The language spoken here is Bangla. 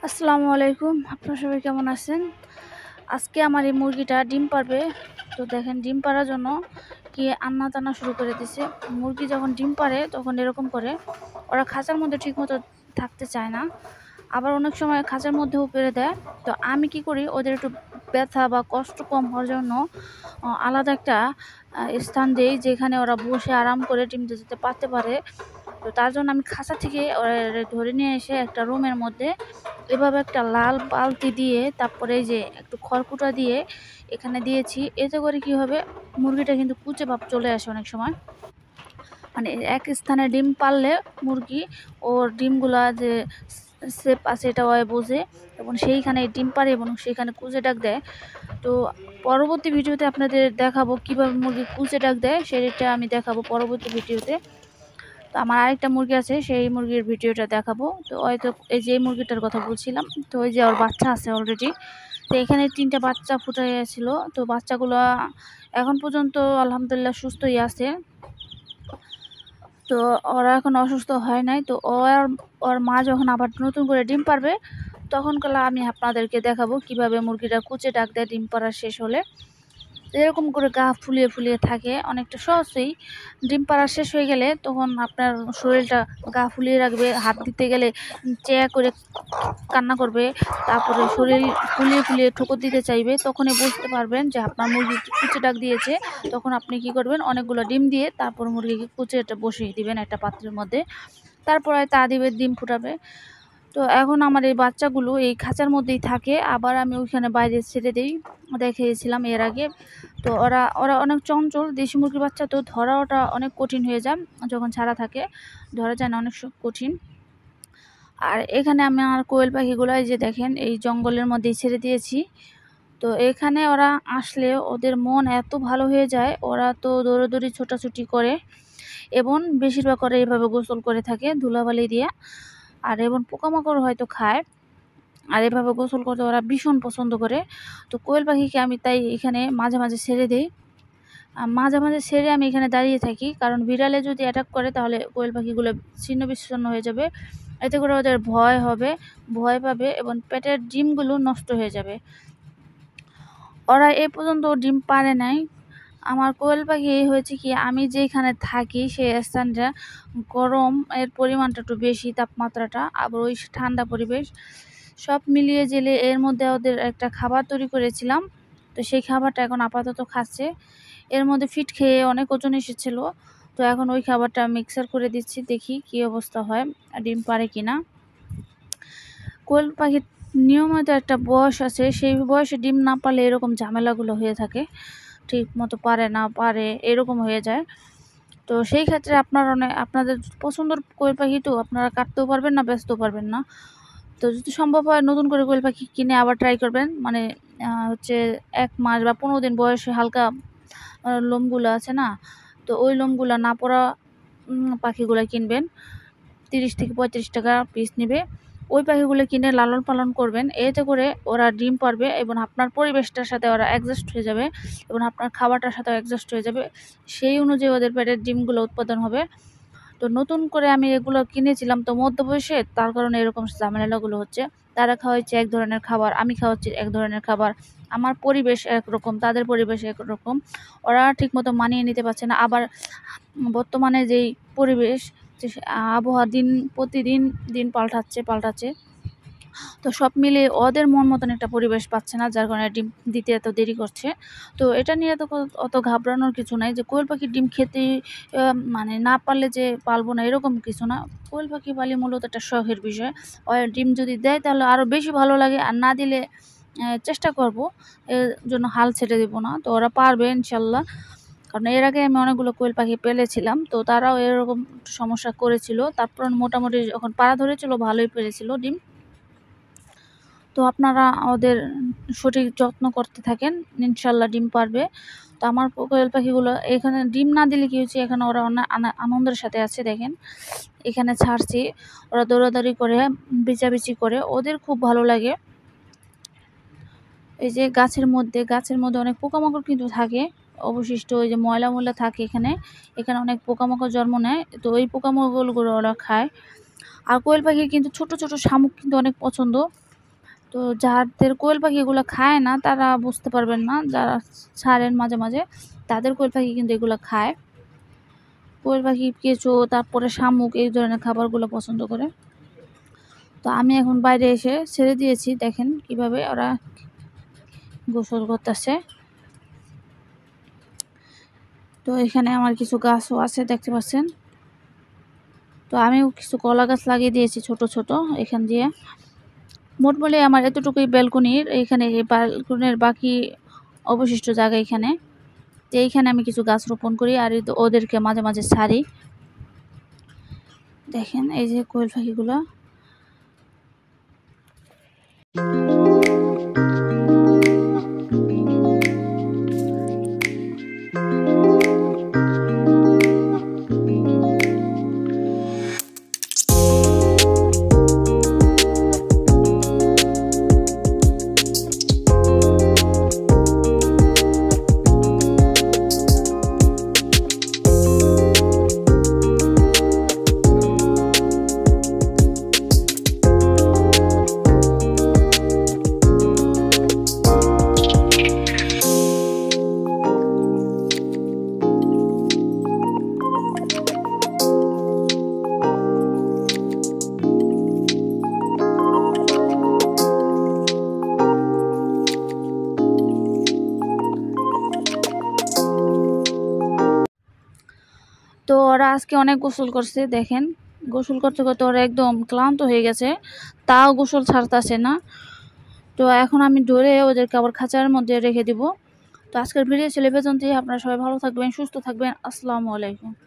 আসসালামু আলাইকুম। আপনারা সবাই কেমন আছেন? আজকে আমার এই মুরগিটা ডিম পাড়বে। তো দেখেন ডিম পাড়ার জন্য কি আন্না-তান্না শুরু করে দিছে। মুরগি যখন ডিম পাড়ে তখন এরকম করে। ওরা খাঁচার মধ্যে ঠিকমতো থাকতে চায় না। আবার অনেক সময় খাঁচার মধ্যেও পেড়ে দেয়। তো আমি কি করি, ওদের একটু ব্যথা বা কষ্ট কম হওয়ার জন্য আলাদা একটা স্থান দেই, যেখানে ওরা বসে আরাম করে ডিম দিতে পারতে পারে। তো তার জন্য আমি খাঁচা থেকে ওরে ধরে নিয়ে এসে একটা রুমের মধ্যে এভাবে একটা লাল বালতি দিয়ে, তারপরে এই যে একটু খড়কুটা দিয়ে এখানে দিয়েছি। এতে করে কি হবে, মুরগিটা কিন্তু কুচে ভাব চলে আসে অনেক সময়। মানে এক স্থানে ডিম পারলে মুরগি ওর ডিমগুলা যে শেপ আছে এটা বোঝে এবং সেইখানে ডিম পারে এবং সেইখানে কুচে ডাক দেয়। তো পরবর্তী ভিডিওতে আপনাদের দেখাবো কিভাবে মুরগি কুচে ডাক দেয়, সেটা আমি দেখাবো পরবর্তী ভিডিওতে। তো আমার আরেকটা মুরগি আছে, সেই মুরগির ভিডিওটা দেখাবো। তো হয়তো এই যে মুরগিটার কথা বলছিলাম, তো ওই যে ওর বাচ্চা আছে অলরেডি। তো এখানে ৩টা বাচ্চা ফুটাইয়াছিল। তো বাচ্চাগুলো এখন পর্যন্ত আলহামদুলিল্লাহ সুস্থই আছে। তো ওরা এখন অসুস্থ হয় নাই। তো ওর মা যখন আবার নতুন করে ডিম পারবে, তখন আমি আপনাদেরকে দেখাবো কিভাবে মুরগিটা কুচে ডাক দেয় ডিম পাড়া শেষ হলে। এরকম করে গা ফুলিয়ে ফুলিয়ে থাকে, অনেকটা সহজেই। ডিম পাড়া শেষ হয়ে গেলে তখন আপনার শরীরটা গা ফুলিয়ে রাখবে, হাত দিতে গেলে চেয়া করে কান্না করবে, তারপরে শরীর ফুলিয়ে ফুলিয়ে ঠোকর দিতে চাইবে। তখনই বুঝতে পারবেন যে আপনার মুরগি কুচে ডাক দিয়েছে। তখন আপনি কি করবেন, অনেকগুলো ডিম দিয়ে তারপর মুরগিকে কুচেটা বসিয়ে দিবেন একটা পাত্রের মধ্যে। তারপরে তা দিবে, ডিম ফুটাবে। তো এখন আমার এই বাচ্চাগুলো এই খাঁচার মধ্যেই থাকে, আবার আমি ওইখানে বাইরে ছেড়ে দিই, দেখিয়েছিলাম এর আগে। তো ওরা ওরা অনেক চঞ্চল দেশি মুরগির বাচ্চা, তো ধরা ওটা অনেক কঠিন হয়ে যায় যখন ছাড়া থাকে, ধরা যায় না, অনেক কঠিন। আর এখানে আমি আমার কোয়েল পাখিগুলো এই যে দেখেন এই জঙ্গলের মধ্যেই ছেড়ে দিয়েছি। তো এখানে ওরা আসলে ওদের মন এত ভালো হয়ে যায়, ওরা তো দৌড়াদৌড়ি ছোটাছুটি করে এবং বেশিরভাগ ওরা এভাবে গোসল করে থাকে ধুলাবালি দিয়ে। আর এবং পোকামাকড় হয়তো খায়, আর এভাবে গোসল করতে ওরা ভীষণ পছন্দ করে। তো কোয়েল পাখিকে আমি তাই এখানে মাঝে মাঝে ছেড়ে দিই। মাঝে মাঝে ছেড়ে আমি এখানে দাঁড়িয়ে থাকি, কারণ বিড়ালে যদি অ্যাটাক করে তাহলে কোয়েল পাখিগুলো ছিন্ন বিচ্ছিন্ন হয়ে যাবে। এতে করে ওদের ভয় হবে, ভয় পাবে এবং পেটের ডিমগুলো নষ্ট হয়ে যাবে। ওরা এ পর্যন্ত ডিম পারে নাই। আমার কোয়েল পাখি হয়েছে কি, আমি যেখানে থাকি সেই স্থানটা গরম, এর পরিমাণটা একটু বেশি, তাপমাত্রাটা, আবার ওই ঠান্ডা পরিবেশ, সব মিলিয়ে জেলে এর মধ্যে ওদের একটা খাবার তৈরি করেছিলাম। তো সেই খাবারটা এখন আপাতত খাচ্ছে। এর মধ্যে ফিট খেয়ে অনেক ওজন এসেছিলো। তো এখন ওই খাবারটা মিক্সার করে দিচ্ছি, দেখি কি অবস্থা হয়, ডিম পারে কিনা। কোয়েল পাখির নিয়মিত একটা বয়স আছে, সেই বয়সে ডিম না পারলে এরকম ঝামেলাগুলো হয়ে থাকে, ঠিক মতো পারে না পারে এরকম হয়ে যায়। তো সেই ক্ষেত্রে আপনাদের পছন্দের কোয়েল পাখি তো আপনারা কাটতেও পারবেন না, বেচতেও পারবেন না। তো যদি সম্ভব হয় নতুন করে কোয়েল পাখি কিনে আবার ট্রাই করবেন, মানে হচ্ছে ১ মাস বা ১৫ দিন বয়সে হালকা লোমগুলো আছে না, তো ওই লোমগুলো না পড়া পাখিগুলো কিনবেন। ৩০ থেকে ৩৫ টাকা পিস নেবে। ওই পাখিগুলো কিনে লালন পালন করবেন, এতে করে ওরা ডিম পারবে এবং আপনার পরিবেশটার সাথে ওরা অ্যাডজাস্ট হয়ে যাবে এবং আপনার খাবারটার সাথেও অ্যাডজাস্ট হয়ে যাবে। সেই অনুযায়ী ওদের পেটের ডিমগুলো উৎপাদন হবে। তো নতুন করে আমি এগুলো কিনেছিলাম তো মধ্যবয়সে, তার কারণে এরকম ঝামেলাগুলো হচ্ছে। তারা খাওয়াচ্ছে এক ধরনের খাবার, আমি খাওয়াচ্ছি এক ধরনের খাবার। আমার পরিবেশ একরকম, তাদের পরিবেশ একরকম। ওরা ঠিকমতো মানিয়ে নিতে পারছে না। আবার বর্তমানে যেই পরিবেশ, যে আবহাওয়া প্রতিদিন দিন পাল্টাচ্ছে। তো সব মিলিয়ে ওদের মন মতন একটা পরিবেশ পাচ্ছে না, যার কারণে ডিম দিতে এত দেরি করছে। তো এটা নিয়ে তো অত ঘাবড়ানোর কিছু নাই যে কোয়েল পাখির ডিম খেতে মানে না পারলে যে পালবো না এরকম কিছু না। কোয়েল পাখি পালি মূলত একটা শখের বিষয়। ডিম যদি দেয় তাহলে আরও বেশি ভালো লাগে, আর না দিলে চেষ্টা করব, এর জন্য হাল ছেড়ে দেবো না। তো ওরা পারবে ইনশাল্লাহ, কারণ এর আগে আমি অনেকগুলো কোয়েল পাখি পেলেছিলাম, তো তারাও এরকম সমস্যা করেছিল। তারপর মোটামুটি যখন পাড়া ধরেছিল ভালোই পেরেছিল ডিম। তো আপনারা ওদের সঠিক যত্ন করতে থাকেন, ইনশাল্লাহ ডিম পারবে। তো আমার কোয়েল পাখিগুলো এখানে ডিম না দিলে কী হচ্ছে, এখানে ওরা আনন্দের সাথে আছে। দেখেন এখানে ছাড়ছি, ওরা দৌড়াদৌড়ি করে, বিচাবিচি করে, ওদের খুব ভালো লাগে। এই যে গাছের মধ্যে অনেক পোকামাকড় কিন্তু থাকে, অবশিষ্ট ওই যে ময়লা থাকে এখানে অনেক পোকামাকড় জন্ম নেয়। তো ওই পোকামাকড়গুলো ওরা খায়। আর কোয়েল পাখির কিন্তু ছোট ছোট শামুক কিন্তু অনেক পছন্দ। তো যাদের কোয়েল পাখিগুলো খায় না তারা বুঝতে পারবেন না, যারা ছাড়েন মাঝে মাঝে তাদের কোয়েল পাখি কিন্তু এগুলো খায়। কোয়েল পাখি, কেঁচো, তারপরে শামুক এই ধরনের খাবারগুলো পছন্দ করে। তো আমি এখন বাইরে এসে ছেড়ে দিয়েছি, দেখেন কিভাবে ওরা গোসল করতেছে। তো এখানে আমার কিছু গাছও আছে দেখতে পাচ্ছেন। তো আমিও কিছু কলা গাছ লাগিয়ে দিয়েছি ছোট ছোট এখান দিয়ে। মোটমুটি আমার এতটুকুই ব্যালকনির, এইখানে এই ব্যালকনির বাকি অবশিষ্ট জায়গা এখানে। তো এইখানে আমি কিছু গাছ রোপণ করি আর ওদেরকে মাঝে মাঝে ছাড়ি। দেখেন এই যে কোয়েল পাখিগুলো। তো ওরা আজকে অনেক গোসল করছে, দেখেন গোসল করতে করতে ওরা একদম ক্লান্ত হয়ে গেছে, তাও গোসল ছাড়তেছে না। তো এখন আমি ধরে ওদেরকে আবার খাঁচার মধ্যে রেখে দিব। তো আজকের ভিডিও ছিল এই পর্যন্তই। আপনারা সবাই ভালো থাকবেন, সুস্থ থাকবেন। আসসালামু আলাইকুম।